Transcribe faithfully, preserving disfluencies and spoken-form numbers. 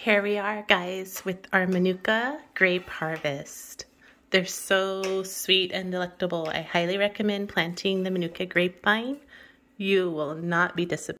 Here we are, guys, with our Manuka grape harvest. They're so sweet and delectable. I highly recommend planting the Manuka grapevine. You will not be disappointed.